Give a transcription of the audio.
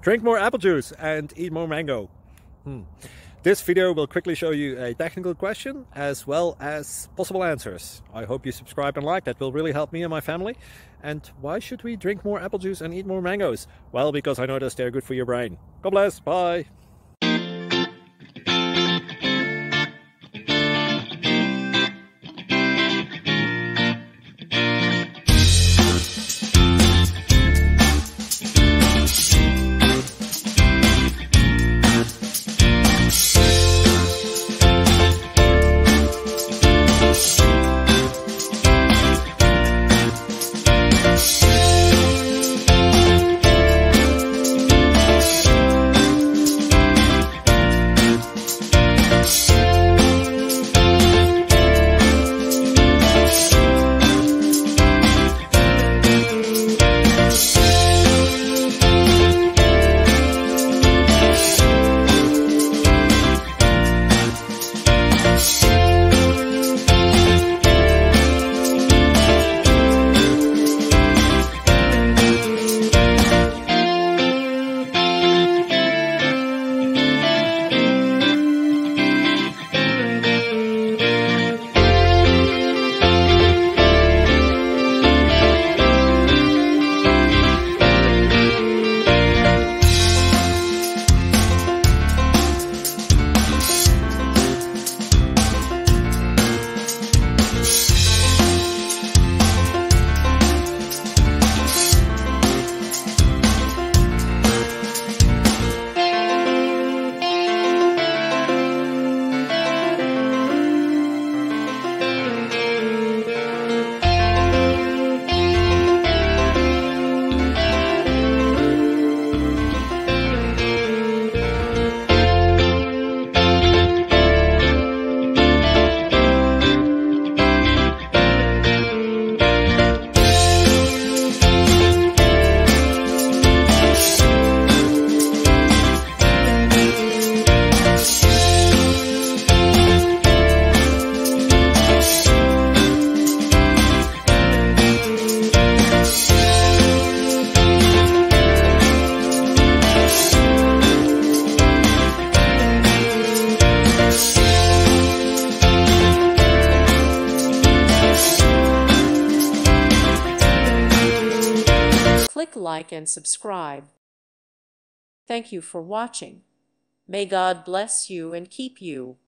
Drink more apple juice and eat more mango. This video will quickly show you a technical question as well as possible answers. I hope you subscribe and like, that will really help me and my family. And why should we drink more apple juice and eat more mangoes? Well, because I noticed they're good for your brain. God bless, bye! Click like and subscribe. Thank you for watching. May God bless you and keep you.